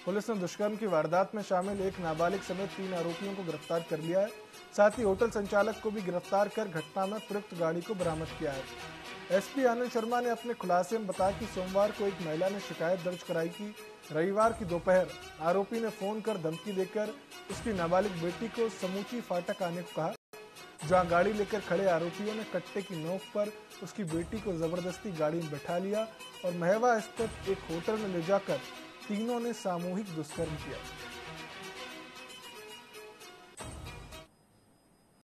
Police ने दुष्कर्म की वारदात में शामिल एक नाबालिग समेत 3 आरोपियों को गिरफ्तार कर लिया है। साथ ही होटल संचालक को भी गिरफ्तार कर घटना में प्रयुक्त गाड़ी को बरामद किया है। एसपी आनंद शर्मा ने अपने खुलासे में बताया कि सोमवार को एक महिला ने शिकायत दर्ज कराई कि रविवार की दोपहर आरोपी ने फोन कर धमकी देकर उसकी नाबालिग बेटी को समूची फाटक आने को कहा, जहां गाड़ी लेकर खड़े आरोपियों ने कट्टे की नोक पर उसकी बेटी को जबरदस्ती गाड़ी में बैठा लिया और महवा स्थित एक होटल में ले जाकर तीनों ने सामूहिक दुष्कर्म किया।